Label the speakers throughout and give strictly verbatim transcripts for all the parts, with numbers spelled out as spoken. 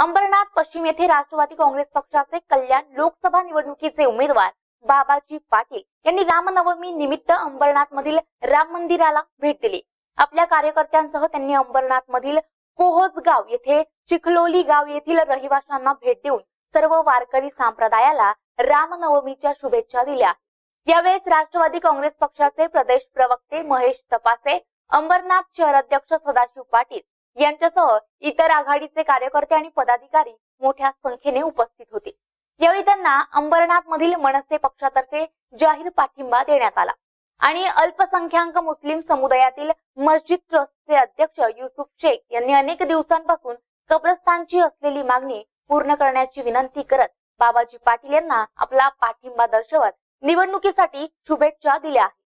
Speaker 1: अंबरनाथ पश्चिम येथे राष्ट्रवादी काँग्रेस पक्षाचे कल्याण लोकसभा निवडणुकीचे उमेदवार बाबाजी पाटील यांनी रामनवमी निमित्त अंबरनाथ मधील राम मंदिराला भेट दिली। आपल्या कार्यकर्त्यांसह त्यांनी अंबरनाथ मधील कोहोजगाव येथे चिखलोली गाव येथील रहिवाशांना भेट देऊन सर्व वारकरी संप्रदायाला रामनवमीच्या शुभेच्छा दिल्या। यावेळेस राष्ट्रवादी काँग्रेस पक्षाचे प्रदेश प्रवक्ते महेश तपासे, अंबरनाथ शहराध्यक्ष सदाशिव पाटील यांच्यासह इतर आघाडीचे कार्यकर्ते आणि पदाधिकारी मोठ्या संख्येने उपस्थित होते। यावेळी त्यांना अंबरनाथ मधील मनसे पक्षातर्फे जाहीर पाठिंबा देण्यात आला आणि अल्पसंख्याक मुस्लिम समुदायातील मस्जिद ट्रस्टचे अध्यक्ष युसुफ शेख यांनी अनेक दिवसांपासून कब्रस्तानची असलेली मागणी पूर्ण करण्याची विनंती करत बाबाजी पाटील यांना आपला पाठिंबा दर्शवत निवडणुकीसाठी शुभेच्छा दिल्या आहेत।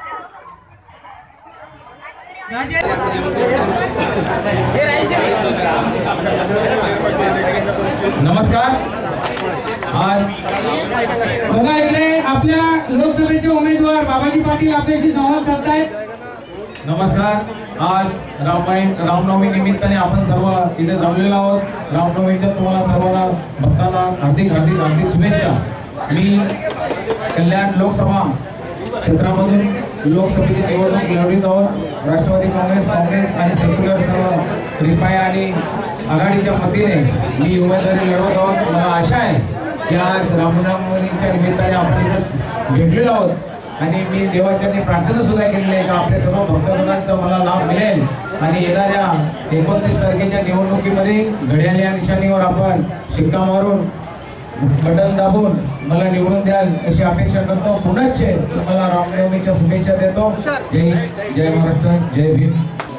Speaker 2: नमस्कार। आज
Speaker 3: बघा इकडे आपल्या लोकसभेचे उमेदवार बाबाजी पाटील आपल्याशी संवाद साधतायत।
Speaker 2: नमस्कार। आज रामायण रामनवमी निमित्ताने आपण सर्व इथे जमलेलो आहोत। रामनवमीच्या तुम्हाला सर्वांना भक्तांना हार्दिक हार्दिक हार्दिक शुभेच्छा। मी कल्याण लोकसभा क्षेत्रामधून लोकसभेची निवडणूक लढवित आहोत। राष्ट्रवादी काँग्रेस काँग्रेस आणि सेक्युलर सर्व रिपाई आणि आघाडीच्या मतीने मी उमेदवारी लढवत आहोत। मला आशा आहे की आज रामनवमीच्या निमित्ताने आपण इथे भेटलेलो आहोत आणि मी देवाच्यांनी प्रार्थना सुद्धा केलेली आहे की आपल्या सर्व भक्तगणांचा मला लाभ मिळेल आणि येणाऱ्या एकोणतीस तारखेच्या निवडणुकीमध्ये घड्याळ या निशाणीवर आपण शिक्का मारून बटन दाबून मला निवडून द्याल अशी अपेक्षा करतो। पुनश्च मला रामनवमीच्या शुभेच्छा देतो। जय जय महाराष्ट्र, जय भीम।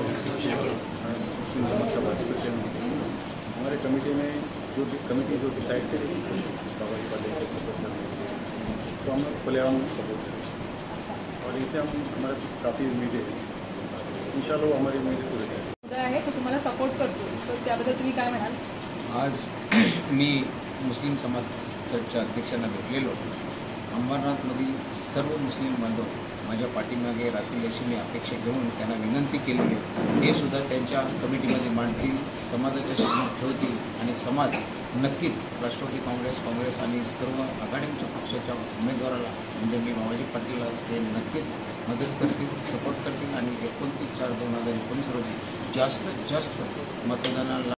Speaker 4: हमारे कमेटी में जो कमेटी जो डिसाइड करेगी बाबाजी पाटील को सपोर्ट करने के लिए, तो हम खुलेआम सपोर्ट करेंगे और इनसे हम हमारा काफ़ी उम्मीदें हैं। इंशाल्लाह हमारी उम्मीदें पूरी करेंगे
Speaker 5: आहे तो तुम्हाला सपोर्ट करतो, सो त्याबद्दल तुम्ही काय म्हणाल?
Speaker 6: आज मी मुस्लिम समाजाच्या अध्यक्षांना भेटलेलो। अंबरनाथमधील सर्व मुस्लिम बांधव माझ्या पाठीमागे राहतील अशी मी अपेक्षा घेऊन त्यांना विनंती केलेली आहे। ते सुद्धा त्यांच्या कमिटीमध्ये मांडतील, समाजाच्या समोर ठेवतील आणि समाज नक्कीच राष्ट्रवादी काँग्रेस काँग्रेस आणि सर्व आघाडीच्या पक्षाच्या उमेदवाराला म्हणजे मी बाबाजी पाटीलला ते नक्कीच मदत करतील, सपोर्ट करतील आणि एकोणतीस चार दोन हजार एकोणीस रोजी जास्तीत जास्त मतदानाला